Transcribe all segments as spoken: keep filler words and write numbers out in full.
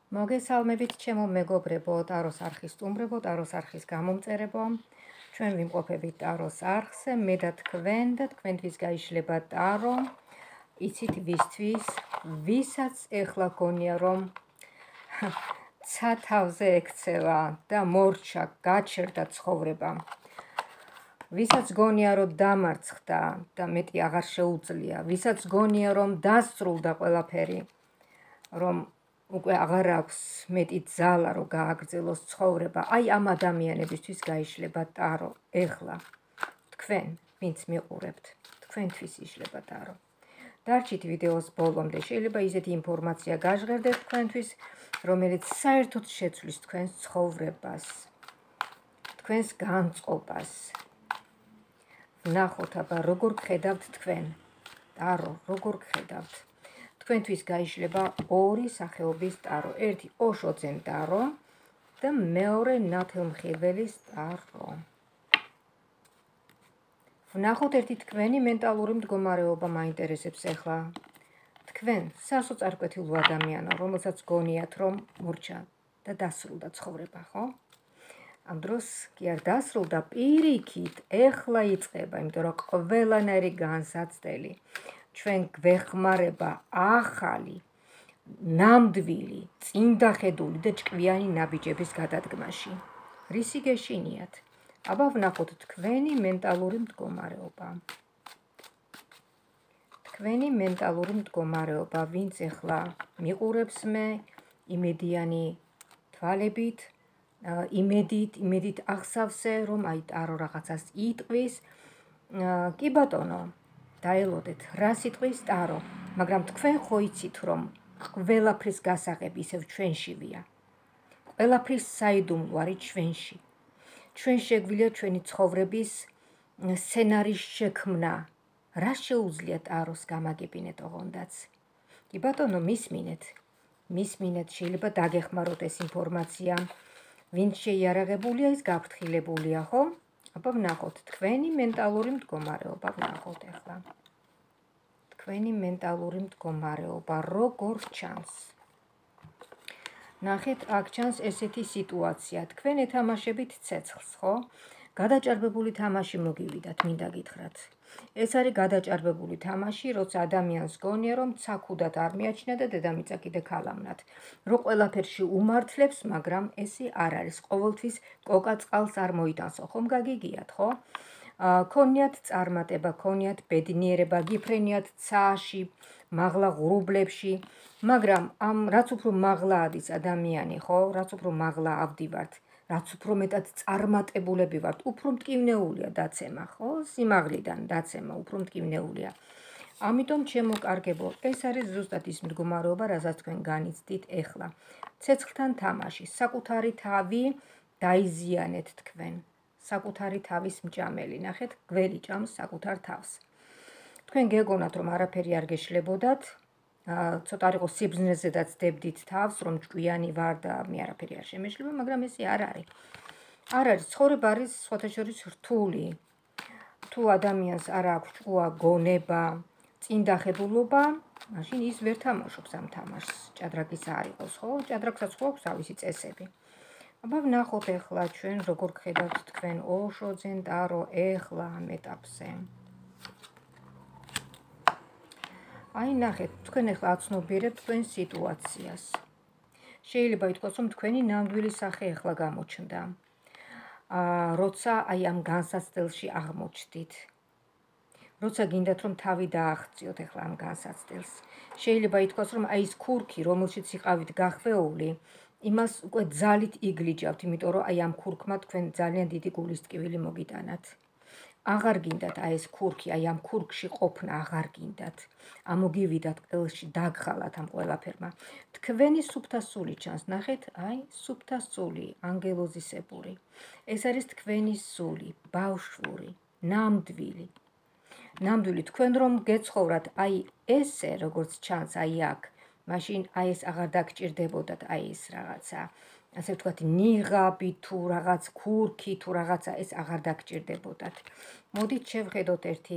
მოგესალმებით ჩემო მეგობრებო, ტაროს არხის სტუმრებო, ტაროს არხის გამომწერებო. ჩვენ ვიმყოფებით ტაროს არხზე, მე და თქვენ და თქვენთვის გაიშლება ტარო. იცით ვისთვის, ვისაც ეხლა გონია რომ ცათავზე ექცევა და მორჩა, გაჩერდა ცხოვრება. ვისაც გონია რომ დამარცხდა და მეტი აღარ შეუძლია, ვისაც გონია რომ დასრულდა ყველაფერი, რომ უკვე აღარ აქვს მეტი ძალა რომ გააგრძელოს ცხოვრება, აი ამ ადამიანებისთვის გაიშლება ტარო. ეხლა თქვენ, ვინც მიყურებთ, თქვენთვის იშლება ტარო. დარჩით ვიდეოს ბოლომდე, შეიძლება ისეთი ინფორმაცია გაჟღერდეთ თქვენთვის, რომელიც საერთოდ შეცვლის თქვენს ცხოვრებას, თქვენს განწყობას. ვნახოთ აბა როგორ გხედავთ თქვენ, ტარო, როგორ გხედავთ. თქვენთვის გაიშლება ორი სახეობის ტარო. ერთი ოშოძენ ტარო და მეორე ნათელმხილველის ტარო. ვნახოთ ერთი თქვენი მენტალური მდგომარეობა მაინტერესებს ახლა. თქვენ სასოწარკვეთილო ადამიანო, რომელსაც გონიათ რომ მორჩა და დასრულდა ცხოვრება, ხო? ამ დროს კი არ დასრულდა, პირიქით, ეხლა იწყება, იმიტომ რომ ყველანაირი განსაცდელი ჩვენ გვეხმარება ახალი, ნამდვილი, წინდახედული და ჭკვიანი ნაბიჯების გადადგმაში. რისი გეშინიათ? აბა ვნახოთ თქვენი მენტალური მდგომარეობა. თქვენი მენტალური მდგომარეობა, ვინც ეხლა მიყურებს მე, იმედიანი თვალებით, იმედით, იმედით აღსავსე, რომ აი ტარო რაღაცას იტყვის. კი ბატონო, დაელოდეთ, რა სიტყვის ტარო, მაგრამ თქვენ ხო იცით, რომ ყველაფრის გასაღები ისევ ჩვენშივია. ყველაფრის საიდუმლო არის ჩვენში. ჩვენ შეგვიძლია ჩვენი ცხოვრების სცენარის შექმნა. რა შეუძლია ტაროს გამაგებინეთ ოღონდაც? კი ბატონო, მისმინეთ. მისმინეთ, შეიძლება დაგეხმაროთ ეს ინფორმაცია. ვინც შეიარაღებულია, ის გაფრთხილებულია, ხო? აბა ვნახოთ თქვენი მენტალური მდგომარეობა, ვნახოთ ახლა. თქვენი მენტალური მდგომარეობა როგორ ჩანს? ნახეთ, აქ ჩანს ესეთი სიტუაცია. თქვენ ეთამაშებით ცეცხლს, ხო? გადაჭარბებული თამაში მოგივიდათ, მინდა გითხრათ. ეს არის გადაჭარბებული თამაში, როცა ადამიანს გონია, რომ ცაქუდად არ მიაჩნია და დედამიწა კიდე ქალამნათ. რო ყველაფერში უმართლებს, მაგრამ ესე არ არის. ყოველთვის კოკა-წყალს არ მოიტანსო, ხომ გაგიგიათ, ხო? ქონიათ წარმატება, ქონიათ ბედნიერება, გიფრენიათ ცაში, მაღლა ღრუბლებში, მაგრამ ამ რაც უფრო მაღლა ადის ადამიანი, ხო? რაც უფრო მაღლა ავდივართ, რაც უფრო მეტად წარმატებულები ვართ, უფრო მტკივნეულია დაცემა, ხო? სიმაღლიდან დაცემა უფრო მტკივნეულია. ამიტომ ჩემო კარგებო, ეს არის ზუსტად ის მდგომარეობა, რასაც თქვენ განიცდით ეხლა. ცეცხლთან თამაში, საკუთარი თავი დაიზიანეთ თქვენ. საკუთარი თავის მჭამელი, ნახეთ, გველი ჭამს საკუთარ თავს. თქვენ გეგონათ, რომ არაფერი არ გეშლებოდათ, ცოტა არ იყოს სიბზნეზედაც დებდით თავს, რომ ჭკვიანი ვარ და მე არაფერი არ შემეშლება, მაგრამ ესე არ არის. არ არის, ცხოვრება არის სხვათა შორის რთული. თუ ადამიანს არ აქვს ჭკუა, გონება, წინდახედულობა, მაშინ ის ვერ თამაშობს ამ თამაშს. ჭადრაკის არ იყოს, ხო? ჭადრაკსაც ხო აქვს თავისი წესები. აბა ვნახოთ ეხლა ჩვენ როგორ გხედავთ თქვენ ოშოძენ ტარო ეხლა ამ ეტაპზე. აი ნახეთ, თქვენ ეხლა აცნობიერებთ თქვენ სიტუაციას. შეიძლება ითქვას, რომ თქვენი ნამდვილი სახე ეხლა გამოჩნდა. როცა აი ამ განსაცდელში აღმოჩნდით. როცა გინდათ რომ თავი დააღწიოთ ეხლა ამ განსაცდელს. შეიძლება ითქვას, რომ აი ეს ქურქი, რომელშიც იყავით გახვეული, იმას უკვე ძალით იგლიჯავთ, იმიტომ რომ აი ამ ქურქმა თქვენ ძალიან დიდი გულის ტკივილი მოგიტანათ. აღარ გინდათ აი ეს ქურქი, აი ამ ქურქში ყოფნა აღარ გინდათ. ამოგივიდათ ყელში, დაგხალათ ამ ყველაფერმა. თქვენი სუფთა სული ჩანს, ნახეთ, აი სუფთა სული, ანგელოზისებური. ეს არის თქვენი სული, ბავშვური, ნამდვილი. ნამდვილი, თქვენ რომ გეცხოვრათ აი ესე, როგორც ჩანს აი აქ, მაშინ აი ეს აღარ დაგჭირდებოდათ აი ეს რაღაცა. ასე ვთქვათ, ნიღაბი თუ რაღაც ქურქი თუ რაღაცა ეს აღარ დაგჭირდებოდათ. მოდით შევხედოთ ერთი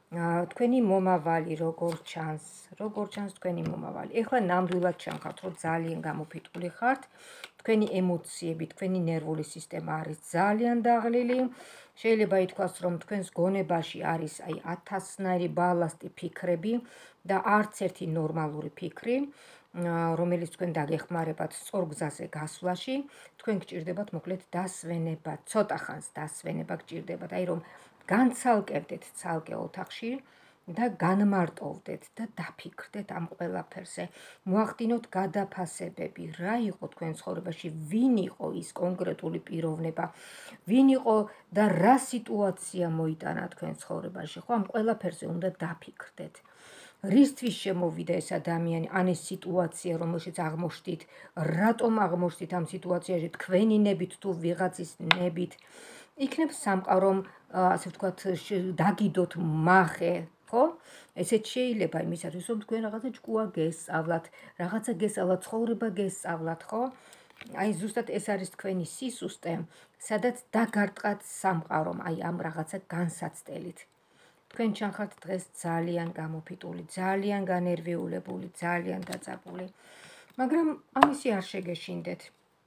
თქვენი მომავალი როგორ ჩანს, როგორ ჩანს თქვენი მომავალი. ეხლა ნამდვილად ჩანხართ, რომ ძალიან გამოფიტული ხართ. თქვენი ემოციები, თქვენი ნერვული სისტემა არის ძალიან დაღლილი. შეიძლება ითქვას, რომ თქვენს გონებაში არის აი ათასნაირი ბალასტი ფიქრები და არც ერთი ნორმალური ფიქრი, რომელიც თქვენ დაგეხმარებათ სწორ გზაზე გასვლაში. თქვენ გჭირდებათ მოკლედ დასვენება, ცოტა ხანს დასვენება გჭირდებათ, აი რომ განცალკევდეთ ცალკე ოთახში და განმარტოვდეთ და დაფიქრდეთ ამ ყველაფერზე. მოახდინოთ გადაფასებები, რა იყო თქვენ ცხოვრებაში, ვინ იყო ის კონკრეტული პიროვნება, ვინ იყო და რა სიტუაცია მოიტანა თქვენ ცხოვრებაში, ხო, ამ ყველაფერზე უნდა დაფიქრდეთ. რისთვის შემოვიდა ეს ადამიანი, ან ეს სიტუაცია, რომელშიც აღმოჩნდით, რატომ აღმოჩნდით ამ სიტუაციაში, თქვენი ნებით თუ ვიღაცის ნებით. იქნებ სამყარომ, ასე ვთქვათ, დაგიდოთ მახე, ხო? ესეც შეიძლება იმისათვის, რომ თქვენ რაღაცა ჭკუა გესწავლათ, რაღაცა გესწავლათ, ცხოვრება გესწავლათ, ხო? აი ზუსტად ეს არის თქვენი სისუსტე, სადაც დაგარტყათ სამყარომ, აი ამ რაღაცა განსაცდელით. თქვენ ჩანხართ დღეს ძალიან გამოფიტული, ძალიან განერვიულებული, ძალიან დაწაბული. მაგრამ ამისი არ შეგეშინდეთ.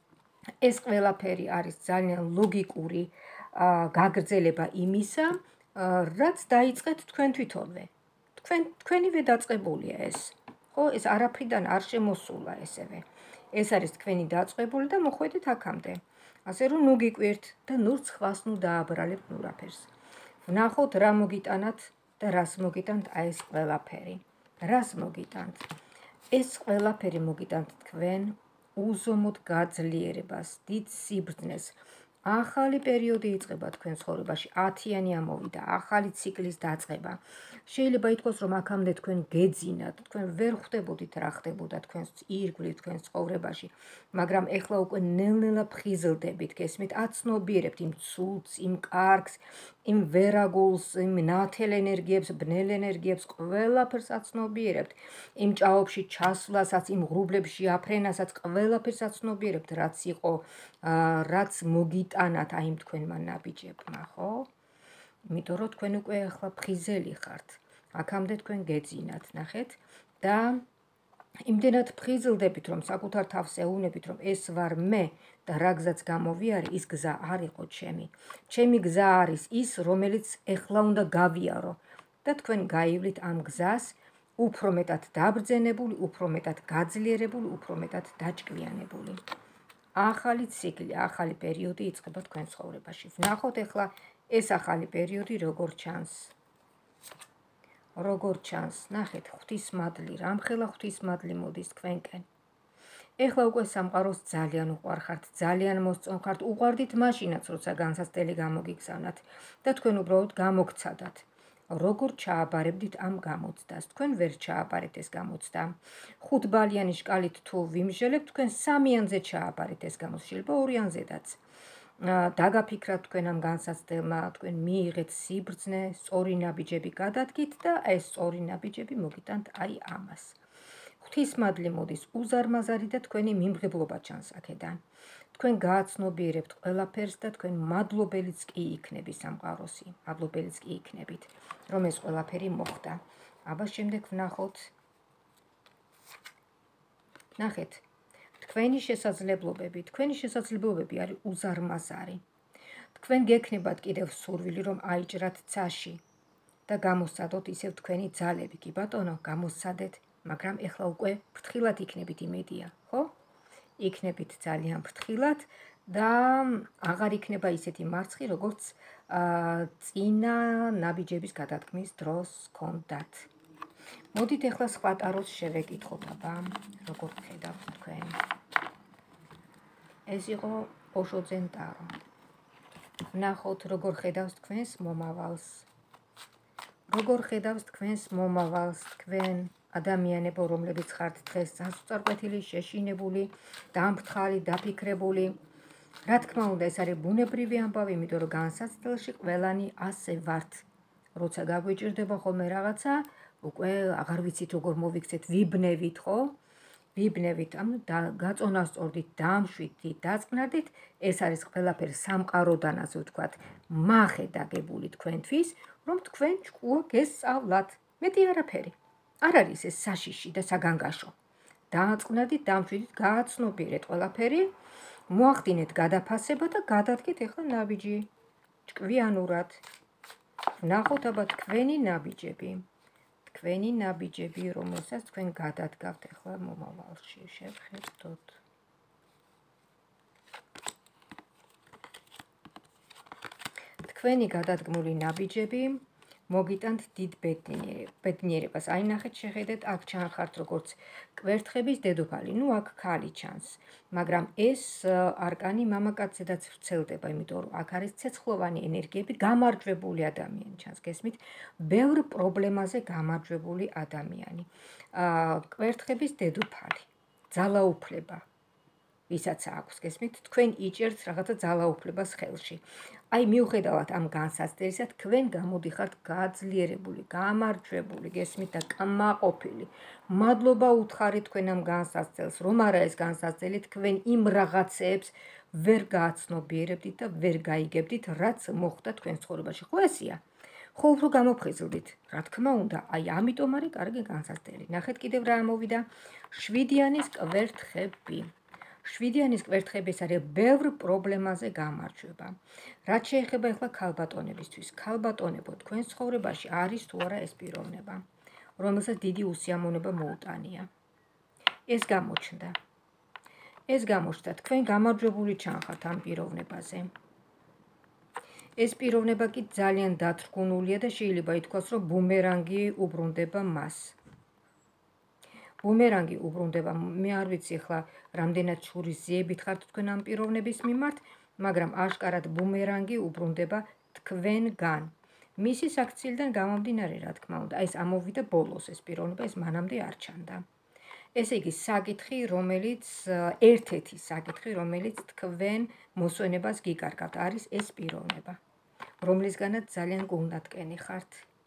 ეს ყველაფერი არის ძალიან ლოგიკური გაგრძელება იმისა, რაც დაიწყეთ თქვენ თვითონვე. თქვენ თქვენივე დაწყებულია ეს. ხო, ეს არაფრიდან არ შემოსულა ესევე. ეს არის თქვენი დაწყებული და მოხვედით აქამდე. ასე რომ ნუ გიკვირთ და ნურც ხვას ნუ დააბრალებთ ნურაფერს. ვნახოთ რა მოგიტანათ და რას მოგიტანთ აი ეს ყველაფერი. რას მოგიტანთ? ეს ყველაფერი მოგიტანთ თქვენ უზომოდ გაძლიერებას, დიდ სიბრძნეს. ახალი პერიოდი იწყება თქვენ ცხოვრებაში, ათიანი ამოვიდა, ახალი ციკლის დაწყება. შეიძლება ითქვას, რომ აქამდე თქვენ გეძინათ, თქვენ ვერ ხვდებოდით რა ხდებოდა თქვენს ირგვლივ, თქვენს ცხოვრებაში, მაგრამ ეხლა უკვე ნელ-ნელა ფხიზლდებით, გესმით, აცნობიერებთ იმ ცუდს, იმ კარგს, იმ ვერაგულს, იმ ნათელ ენერგიებს, ბნელ ენერგიებს, ყველაფერს აცნობიერებთ, იმ ჭაობში ჩასვლასაც, იმ ღრუბლებში აფრენასაც, ყველაფერს აცნობიერებთ, რაც იყო, რაც მოგიტანათ აი იმ თქვენმა ნაბიჯებმა, ხო? იმიტომ რომ თქვენ უკვე ახლა ფხიზელი ხართ. აქამდე თქვენ გეძინათ, ნახეთ და იმდენად ფხიზლდებით, რომ საკუთარ თავს ეუბნებით, რომ ეს ვარ მე და რა გზაც გამოვიარე, ის გზა არ იყო ჩემი. ჩემი გზა არის ის, რომელიც ეხლა უნდა გავიარო და თქვენ გაივლით ამ გზას უფრო მეტად დაბრძენებული, უფრო მეტად გაძლიერებული, უფრო მეტად დაჭკვიანებული. ახალი ციკლი, ახალი პერიოდი იწყება თქვენ ცხოვრებაში. ვნახოთ ეხლა ეს ახალი პერიოდი როგორ ჩანს. როგორ ჩანს, ნახეთ, ღვთისმადლი, რამხელა ღვთისმადლი მოდის თქვენკენ. ეხლა უკვე სამყაროს ძალიან უყვარხართ, ძალიან მოსწონხართ, უყვარდით მაშინაც, როცა განსაცდელი გამოგიგზავნათ და თქვენ უბრალოდ გამოგცადათ. როგორ ჩააბარებდით ამ გამოცდას? თქვენ ვერ ჩააბარეთ ეს გამოცდა. ხუთბალიანი შკალით თუ ვიმჟელებთ, თქვენ სამიანზე ჩააბარეთ ეს გამოცდა, შეიძლება ორიანზედაც. დაგაფიქრათ თქვენ ამ განსაცდელმა, თქვენ მიიღეთ სიბრძნე, სწორი ნაბიჯები გადადგით და ეს სწორი ნაბიჯები მოგიტანთ აი ამას. ღვთისმადლი მოდის უზარმაზარი და თქვენი მიმღებლობა ჩანს აქედან. თქვენ გააცნობიერებთ ყველაფერს და თქვენ მადლობელიც კი იქნები სამყაროსი, მადლობელიც კი იქნებით, რომ ეს ყველაფერი მოხდა. აბა შემდეგ ვნახოთ. ნახეთ, თქვენი შესაძლებლობები, თქვენი შესაძლებლობები არის უზარმაზარი. თქვენ გექნებათ კიდევ სურვილი, რომ აიჭრათ ცაში და გამოსცადოთ ისევ თქვენი ძალები, კი ბატონო, გამოსცადეთ, მაგრამ ეხლა უკვე ფრთხილად იქნებით იმედია, ხო? იქნებით ძალიან ფრთხილად და აღარ იქნება ისეთი მარცხი, როგორც წინა ნაბიჯების გადადგმის დროს ჰქონდათ. მოდით ეხლა სხვა ტაროს შევეკითხოთ, აბა, როგორ ხედავთ თქვენ. ეს იყო ოშოძენ ტარო. ვნახოთ, როგორ ხედავს თქვენს მომავალს. როგორ ხედავს თქვენს მომავალს თქვენ ადამიანებო, რომლებიც ხართ დღეს სასწორკვეთილი, შეშინებული, დამფრთხალი, დაფიქრებული. რა თქმა უნდა, ეს არის ბუნებრივი ამბავი, იმიტომ რომ განსაცდელში ყველანი ასე ვართ. როცა გაგვიჭირდება ხოლმე რაღაცა, უკვე აღარ ვიცით როგორ მოვიქცეთ, ვიბნევით, ხო? ვიბნევით, ანუ გაწონასწორდით, დამშვიდით, დაწყნარდით, ეს არის ყველაფერი სამყაროდან, ასე ვთქვათ, მახედაგებული თქვენთვის, რომ თქვენ ჭკუა გესწავლათ. მეტი არაფერი. არ არის ეს საშიში და საგანგაშო. დაწყნარდით, დამშვიდით, გააცნობიერეთ ყველაფერი, მოახდინეთ გადაფასება და გადადგეთ ახლა ნაბიჯი. ჭკვიანურად. ნახოთ აბა თქვენი ნაბიჯები. თქვენი ნაბიჯები, რომელსაც თქვენ გადადგავთ ახლა მომავალში, შევხედოთ. თქვენი გადადგმული ნაბიჯები მოგიტანთ დიდ ბედნიერებას. აი ნახეთ, შეხედეთ, აქ ჩანხართ როგორც კვერთხების დედოფალი. ნუ აქ ქალი ჩანს, მაგრამ ეს არკანი მამაკაცზედაც ვრცელდება, იმიტომ რომ აქ არის ცეცხლოვანი ენერგიები, გამარჯვებული ადამიანი ჩანს, გესმით? ბევრ პრობლემაზე გამარჯვებული ადამიანი. კვერთხების დედოფალი, ძალაუფლება. ვისაც აქვს, გესმით? თქვენ იჭერთ რაღაცა ძალაუფლებას ხელში. აი მიუხედავად ამ განსაცდელისა, თქვენ გამოდიხართ გაძლიერებული, გამარჯვებული, გესმით და კმაყოფილი. მადლობა უთხარით თქვენ ამ განსაცდელს, რომ არა ეს განსაცდელი თქვენ იმ რაღაცეებს ვერ გააცნობიერებდით და ვერ გაიგებდით, რაც მოხდა თქვენ ცხოვრებაში. ხო ესია? ხო უფრო გამოფხიზლდით, რა თქმა უნდა, აი ამიტომ არის კარგი განსაცდელი. ნახეთ კიდევ რა ამოვიდა. შვიდიანის კვერთხები. შვიდიანის კვერთხების არის ბევრ პრობლემაზე გამარჯვება. რაც შეეხება ახლა ქალბატონებისთვის, ქალბატონებო, თქვენ ცხოვრებაში არის თუ არა ეს პიროვნება, რომელსაც დიდი უსიამოვნება მოუტანია. ეს გამოჩნდა. ეს გამოჩნდა, თქვენ გამარჯვებული ჩანხართ ამ პიროვნებაზე. ეს პიროვნება კი ძალიან დათრგუნულია და შეიძლება ითქვას, რომ ბუმერანგი უბრუნდება მას. ბუმერანგი უბრუნდება, მე არ ვიცი ახლა რამდენად შურისძიებით ხართ თქვენ ამ პიროვნების მიმართ, მაგრამ აშკარად ბუმერანგი უბრუნდება თქვენგან. მისი საქციელიდან გამომდინარე, რა თქმა უნდა, ეს ამოვიდა ბოლოს ეს პიროვნება, ეს მანამდე არ ჩანდა. ესე იგი, საკითხი, რომელიც ერთ-ერთი საკითხი, რომელიც თქვენ მოსვენებას გიკარგავთ, არის ეს პიროვნება, რომლისგანაც ძალიან გულნათკენი ხართ.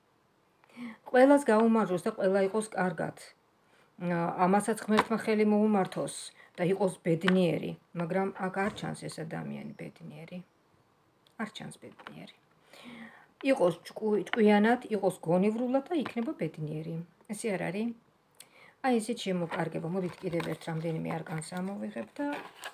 ყველას გაუმარჯოს და ყველა იყოს კარგად. ამასაც ღმერთმა ხელი მოუმართოს და იყოს ბედნიერი, მაგრამ აქ არ ჩანს ეს ადამიანი ბედნიერი. არ ჩანს ბედნიერი. იყოს ჭკვიანად, იყოს გონივრულად და იქნება ბედნიერი. ესე არ არის? აი ესეც შემოკარგება. მოდით კიდევ ერთ რამდენიმე არკანს ამოვიღებ და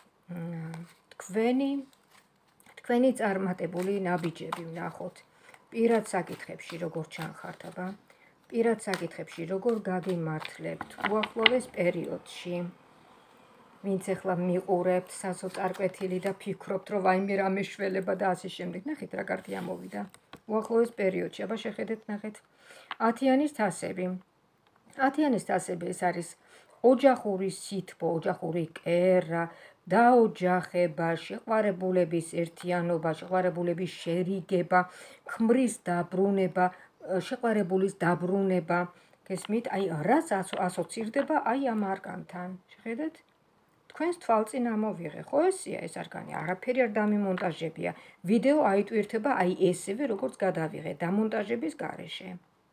თქვენი თქვენი წარმატებული ნაბიჯები ვნახოთ. პირად საკითხებში როგორ ჩანხართ აბა? პირად საკითხებში როგორ გაგიმართლებთ უახლოეს პერიოდში? ვინც ახლა მიყურებთ სასოწარკვეთილი და ფიქრობთ, რომ ვაიმე რა მეშველება და ასე შემდეგ. ნახეთ რა კარგი ამოვიდა. უახლოეს პერიოდში, აბა შეხედეთ, ნახეთ. ათიანის თასები. ათიანის თასები ეს არის ოჯახური სითბო, ოჯახური კერა, დაოჯახება, შეყვარებულების ერთიანობა, შეყვარებულების შერიგება, ქმრის დაბრუნება, შეყვარებულის დაბრუნება. გესმით? აი რაც ასოცირდება აი ამ არკანთან. შეხედეთ? თქვენს თვალწინ ამოვიღე, ხო ესია ეს არკანი, არაფერი არ დამიმონტაჟებია. ვიდეო აიტვირთება აი ესევე, როგორც გადავიღე, დამონტაჟების გარეშე.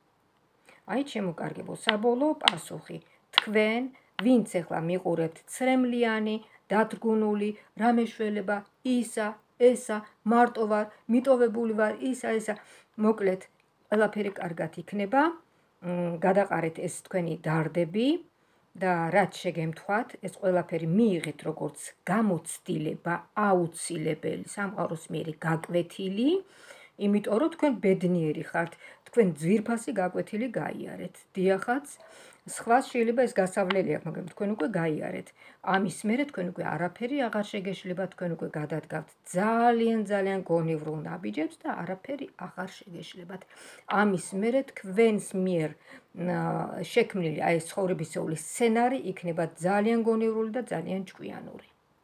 აი შემოკარგებო, საბოლოო პასუხი. თქვენ, ვინც ახლა მიყურებთ ცრემლიანი, დათრგუნული, რა მეშველება, ისა, ესა, მარტო ვარ, მიტოვებული ვარ, ისა, ესა, მოკლედ, ყველაფერი კარგად იქნება. გადაყარეთ ეს თქვენი დარდები და რაც შეგემთხვათ, ეს ყველაფერი მიიღეთ როგორც გამოცდილება აუცილებელი, სამყაროს მიერ გაკვეთილი, იმიტომ რომ თქვენ ბედნიერი ხართ, თქვენ ძვირფასი გაკვეთილი გაიარეთ. დიახაც, სხვას შეიძლება ეს გასავლელი აქვს, მაგრამ თქვენ უკვე გაიარეთ. ამის მერე თქვენ უკვე არაფერი აღარ შეგეშლება, თქვენ უკვე გადადგავთ ძალიან ძალიან გონივრულ ნაბიჯებს და არაფერი აღარ შეგეშლებათ. ამის მერე თქვენს მიერ შექმნილი აი ეს ცხოვრებისეული სცენარი იქნება ძალიან გონივრული და ძალიან ჭკვიანური.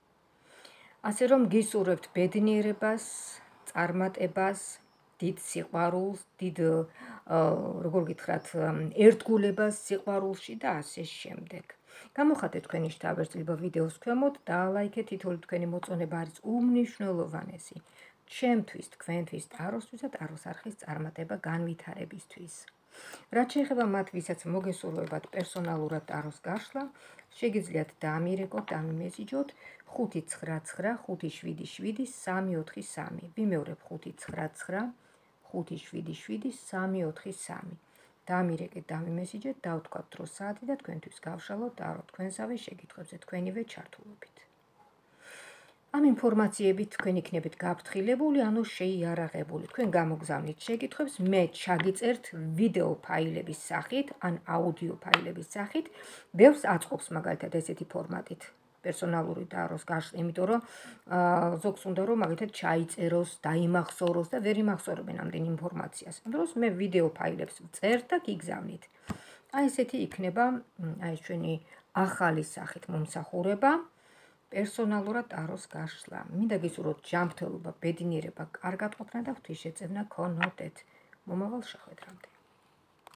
ასე რომ გისურვებთ ბედნიერებას, წარმატებას, დიდ სიყვარულს, დიდ როგორ გითხრათ, ერთგულებას სიყვარულში და ასე შემდეგ. გამოხატეთ თქვენი შთაბეჭდილება ვიდეოს ქვემოთ და ლაიქეთ, თითოეული თქვენი მოწონება არის უმნიშვნელოვანესი. ჩემთვის, თქვენთვის, ტაროსთვის და ტაროს არხის წარმატება განვითარებისთვის. რაც შეეხება მათ, ვისაც მოგესურვებათ პერსონალურად ტაროს გაშლა, შეგიძლიათ დამირეკოთ, დამიმესიჯოთ ხუთი ცხრა ცხრა ხუთი შვიდი შვიდი სამი ოთხი სამი. ვიმეორებ ხუთი ცხრა ცხრა ხუთი შვიდი შვიდი სამი ოთხი სამი. დამირეკეთ, დამიმესიჯეთ, დავთქვათ დრო საათი და თქვენთვის გავშალოთ ტარო თქვენსავე შეკითხვებზე თქვენივე ჩართულობით. ამ ინფორმაციებით თქვენ იქნებით გაფრთხილებული, ანუ შეიარაღებული. თქვენ გამოგზავნით შეკითხვებს, მე ჩაგიწერთ ვიდეო ფაილების სახით, ან აუდიო ფაილების სახით, ბევრს აწყობს მაგალითად ესეთი ფორმატით პერსონალური ტაროს გაშლა, იმიტომ რომ ზოგს უნდა რომ მაგალითად ჩაიწეროს, დაიმახსოვროს და ვერ იმახსოვრებენ ამდენ ინფორმაციას. ამ დროს მე ვიდეო ფაილებს ვწერთ და გიგზავნით. აი ესეთი იქნება აი ჩვენი ახალი სახით მომსახურება. პერსონალურად ტაროს გაშლა. მინდა გისურვოთ ჯანმრთელობა, ბედნიერება, კარგად ყოფნა და ღვთისმშეწევნა გქონოდეთ. მომავალ შეხვედრამდე.